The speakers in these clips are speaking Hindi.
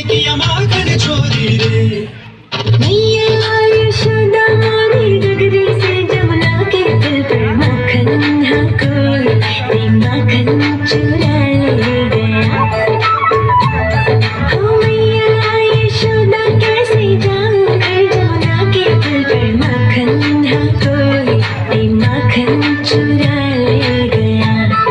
किया माखन चोरी रे। मैया यशोदा मोरी गगरी से जमुना के दिल पर माखन हाँ कोई माखन चुरा ले गया। हो मैया यशोदा कैसे जाऊं घर जमुना के दिल पर माखन हाँ कोई माखन चुरा ले गया।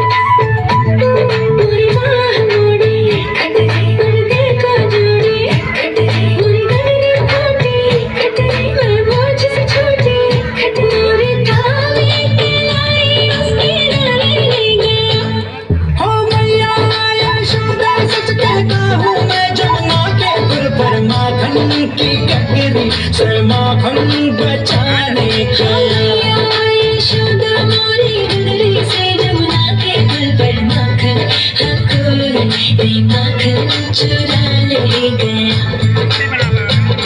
पूरी बाह मोड़ी खटरी पर्दे को जोड़ी खटरी पूरी गगरी फूटी खटरी मैं बोझ से छूटी खटरी पूरी थाली के लाई उसकी डाली ले गया। हो मैया यशोदा सच कहता हूँ मैं जमुना के पुल पर माखन की गगरी से माखन बचाने गया। यशोदा मोरी गगरी से जमुना के पुल पर माखन हाँ कोई माखन चुरा ले गया।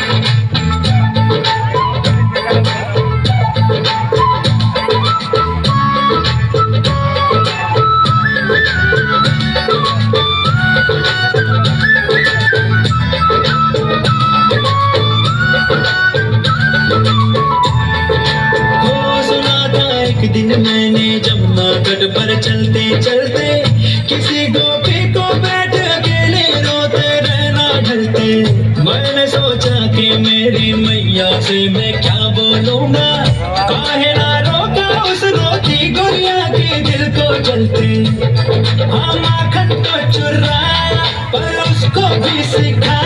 हो सुना था एक दिन मैंने जमुना तट पर चलते चलते किसी गोपी को बैठ अकेले रोते रहना ढलते। मैंने सोचा कि मेरी मैया से मैं क्या बोलूंगा, काहे ना रोका उस रोती गुड़िया के दिल को जलते। हाँ माखन तो चुराया पर उसको भी सिखा